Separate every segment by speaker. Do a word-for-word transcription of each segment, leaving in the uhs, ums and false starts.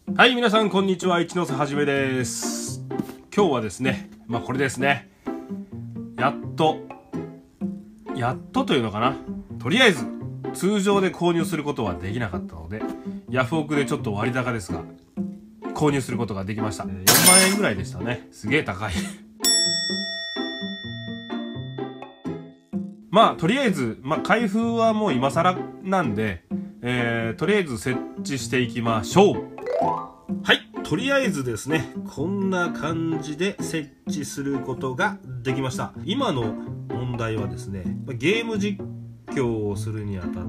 Speaker 1: はい、皆さんこんにちは。一ノ瀬はじめです。今日はですね、まあこれですね。やっと、やっとというのかな。とりあえず、通常で購入することはできなかったので、ヤフオクでちょっと割高ですが、購入することができました。よんまんえんぐらいでしたね。すげえ高い。まあ、とりあえず、まあ、開封はもう今更なんで、えー、とりあえず設置していきましょう。はい。とりあえずですね、こんな感じで設置することができました。今の問題はですね、ゲーム実況をするにあたって、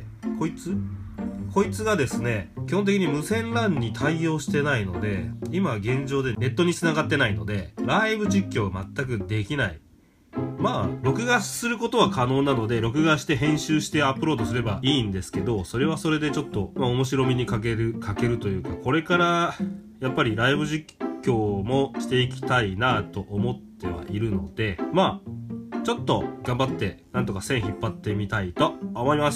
Speaker 1: こいつこいつがですね、基本的に無線 ラン に対応してないので、今現状でネットに繋がってないので、ライブ実況全くできない。まあ、録画することは可能なので、録画して編集してアップロードすればいいんですけど、それはそれでちょっと、まあ、面白みに欠ける、欠けるというか、これから、やっぱりライブ実況もしていきたいなと思ってはいるので、まあ、ちょっと頑張って、なんとか線引っ張ってみたいと思います。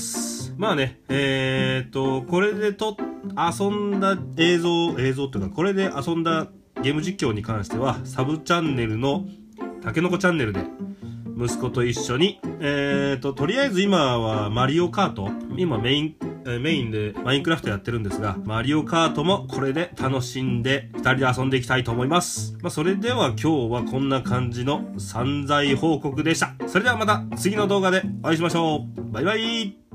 Speaker 1: まあね、えーっと、これでと、遊んだ映像、映像っていうか、これで遊んだゲーム実況に関しては、サブチャンネルの、たけのこチャンネルで、息子と一緒に、えーと、とりあえず今はマリオカート、今メイン、えー、メインでマインクラフトやってるんですが、マリオカートもこれで楽しんで、二人で遊んでいきたいと思います。まあ、それでは今日はこんな感じの散財報告でした。それではまた次の動画でお会いしましょう。バイバイ。